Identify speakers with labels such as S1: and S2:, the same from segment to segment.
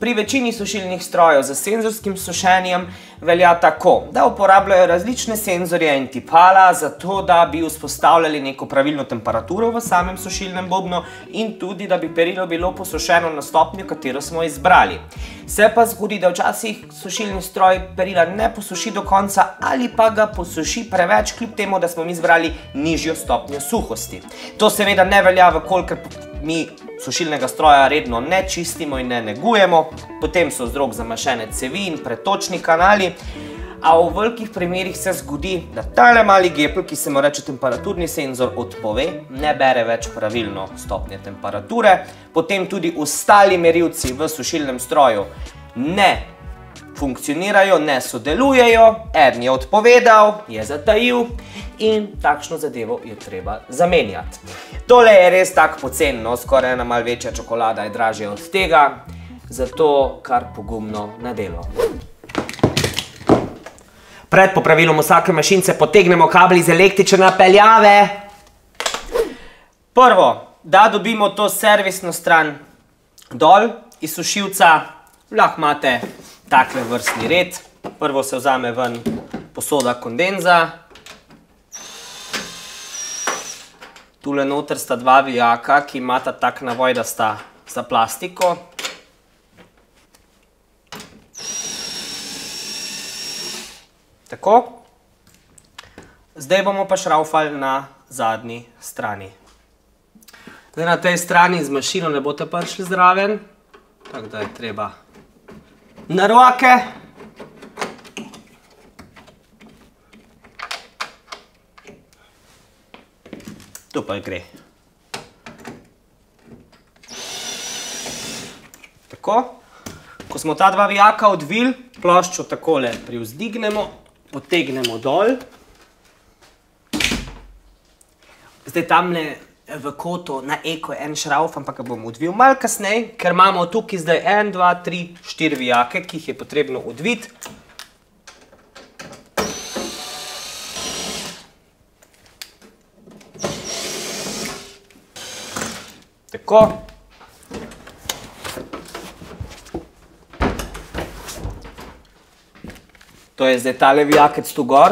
S1: Pri večini sušilnih strojev z senzorskim sušenjem velja tako, da uporabljajo različne senzorje in tipala, zato da bi vzpostavljali neko pravilno temperaturo v samem sušilnem bobnu in tudi, da bi perilo bilo posušeno na stopnjo, katero smo izbrali. Se pa zgodi, da včasih sušilni stroj perila ne posuši do konca ali pa ga posuši preveč, kljub temu, da smo mi izbrali nižjo stopnjo suhosti. To seveda ne velja, vkolikor mi sušilnega stroja redno ne čistimo in ne negujemo, potem so vzrok zamašene cevi in pretočni kanali, a v velikih primerih se zgodi, da tale mali gepl, ki se mu reče temperaturni senzor, odpove, ne bere več pravilno stopnje temperature, potem tudi ostali merilci v sušilnem stroju ne funkcionirajo, ne sodelujejo, eden je odpovedal, je zatajil in takšno zadevo je treba zamenjati. Tole je res tako poceni, skoraj ena malo večja čokolada je dražja od tega, zato kar pogumno na delo. Pred popravilom vsake mašince potegnemo kabel iz električne napeljave. Prvo, da dobimo to servisno stran dol iz sušilca, lahko imate takle vrstni red. Prvo se vzame ven posoda kondenza. Tule noter sta dva vijaka, ki imata tak navoj, da sta za plastiko. Tako. Zdaj bomo pa šraufali na zadnji strani. Zdaj na tej strani z mašino ne boste prišli zraven, tako da je treba na roke. Tu pa gre. Tako. Ko smo ta dva vijaka odvili, ploščo takole privzdignemo, potegnemo dol. Zdaj tamle v kotu na eko je en šrauf, ampak ga bom odvil malo kasneje, ker imamo tukaj zdaj 1, 2, 3, 4 vijake, ki jih je potrebno odviti. Tako. To je zdaj tale vijakec tu gor.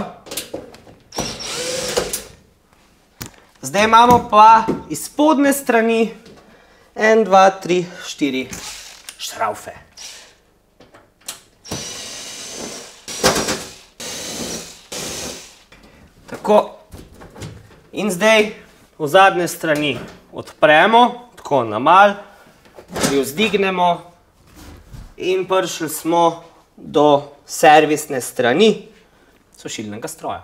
S1: Zdaj imamo pa iz spodnje strani 1, 2, 3, 4 šraufe. Tako. In zdaj v zadnje strani odpremo, tako na mal, jo vzdignemo in prišli smo do servisne strani sušilnega stroja.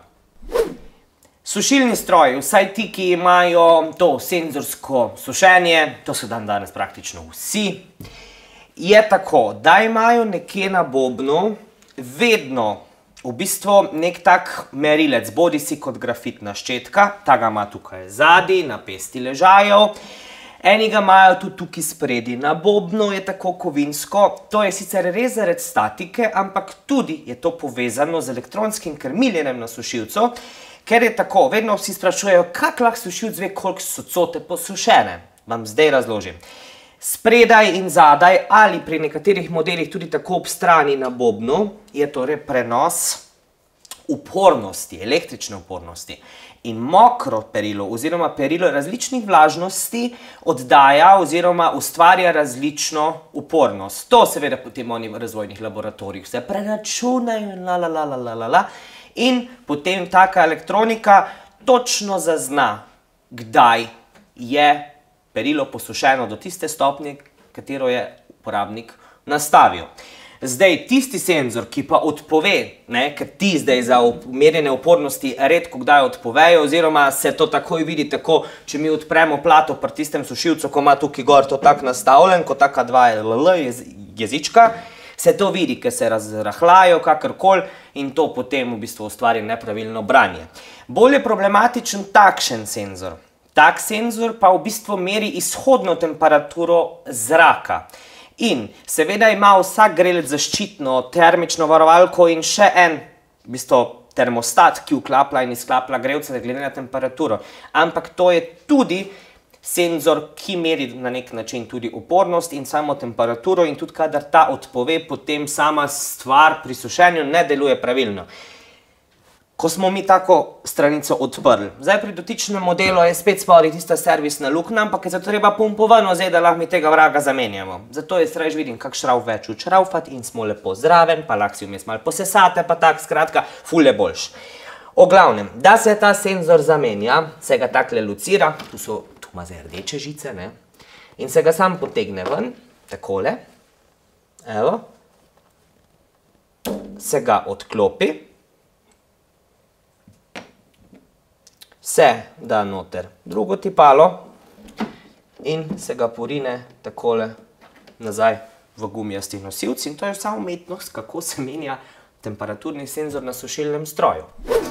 S1: Sušilni stroj, vsaj ti, ki imajo to senzorsko sušenje, to so danes praktično vsi, je tako, da imajo nekje na bobnu vedno v bistvu nek tak merilec, bodi si kot grafitna ščetka, ta ga ima tukaj zadaj, na pesti ležajev, eni ga imajo tudi tukaj spredi. Na bobnu je tako kovinsko, to je sicer res zaradi statike, ampak tudi je to povezano z elektronskim krmiljenjem na sušilcu, ker je tako, vedno vsi sprašujejo, kak lahko sušilc ve, koliko so cote posušene. Vam zdaj razložim. Spredaj in zadaj ali pri nekaterih modelih tudi tako ob strani na bobnu je torej prenos upornosti, električne upornosti. In mokro perilo oziroma perilo različnih vlažnosti oddaja oziroma ustvarja različno upornost. To seveda potem oni v razvojnih laboratorijih vse preračunajo in potem taka elektronika točno zazna, kdaj je perilo posušeno do tiste stopnje, katero je uporabnik nastavil. Zdaj, tisti senzor, ki pa odpove, ker ti zdaj za merjene upornosti redko kdaj odpovejo, oziroma se to takoj vidi tako, če mi odpremo plato pri tistem sušilcu, ko ima tukaj gor to tak nastavljen, kot taka dva jezička, se to vidi, ker se razrahljajo kakorkoli in to potem v bistvu ustvari nepravilno branje. Bolj je problematičen takšen senzor. Tak senzor pa v bistvu meri izhodno temperaturo zraka. In seveda ima vsak grelec zaščitno termično varovalko in še en v bistvu termostat, ki vklaplja in izklaplja grelce glede na temperaturo. Ampak to je tudi senzor, ki meri na nek način tudi upornost in samo temperaturo in tudi kadar ta odpove, potem sama stvar pri sušenju ne deluje pravilno. Ko smo mi tako stranico odprli. Zdaj pri dotičnem modelu je spet spodaj tista servisna luknja, ampak je zato treba pumpovano zdaj, da lahko mi tega vraga zamenjamo. Zato jaz raje vidim, kak šrauf več učraufati in smo lepo zraven, pa lahko si vmes malo posesate, pa tak, skratka, ful je boljš. O glavnem, da se ta senzor zamenja, se ga takle lucira, tu ima zdaj rdeče žice, ne, in se ga sam potegne ven, takole, evo, se ga odklopi, se da noter drugo tipalo in se ga porine takole nazaj v gumijasti nosilc in to je vsa umetnost, kako se menja temperaturni senzor na sušilnem stroju.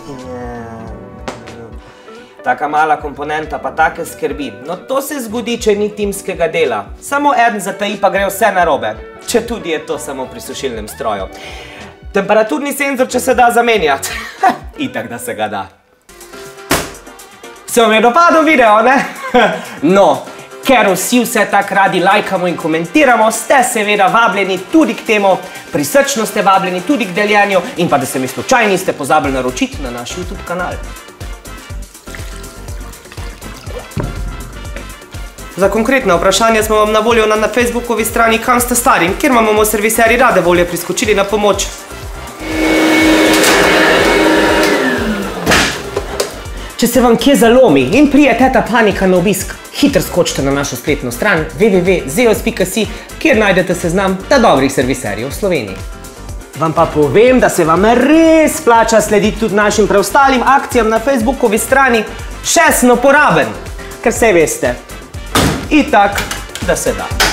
S1: Taka mala komponenta pa take skrbi. No to se zgodi, če ni timskega dela. Samo eden zataji pa gre vse narobe, če tudi je to samo pri sušilnem stroju. Temperaturni senzor, če se da zamenjati, itak da se ga da. Se vam je dopadel video, ne? No, ker vsi vse tak radi lajkamo in komentiramo, ste seveda vabljeni tudi k temu, prisrčno ste vabljeni tudi k deljenju in pa da se mi slučajno niste pozabili naročiti na naš YouTube kanal. Za konkretna vprašanja smo vam na voljo na Facebookovi strani Kam ste stari, kjer vam bomo serviseri rade volje priskočili na pomoč. Če se vam kje zalomi in prije teta panika na obisk, hitro skočite na našo spletno stran www.zeos.si, kjer najdete seznam dobrih serviserjev v Sloveniji. Vam pa povem, da se vam res splača slediti tudi našim preostalim akcijam na Facebookovi strani, še sem uporaben, ker saj veste, itak, da se da.